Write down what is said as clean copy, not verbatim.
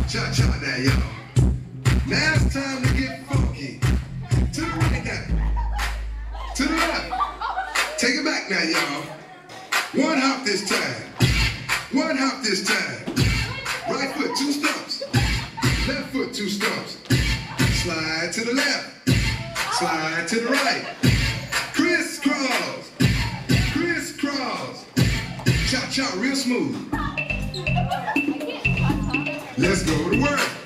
Cha-cha now, y'all. Now it's time to get funky. To the right now. To the left. Take it back now, y'all. One hop this time. One hop this time. Right foot, 2 stumps. Left foot, 2 stumps. Slide to the left. Slide to the right. Crisscross. Crisscross. Cha-cha real smooth. Let's go to work.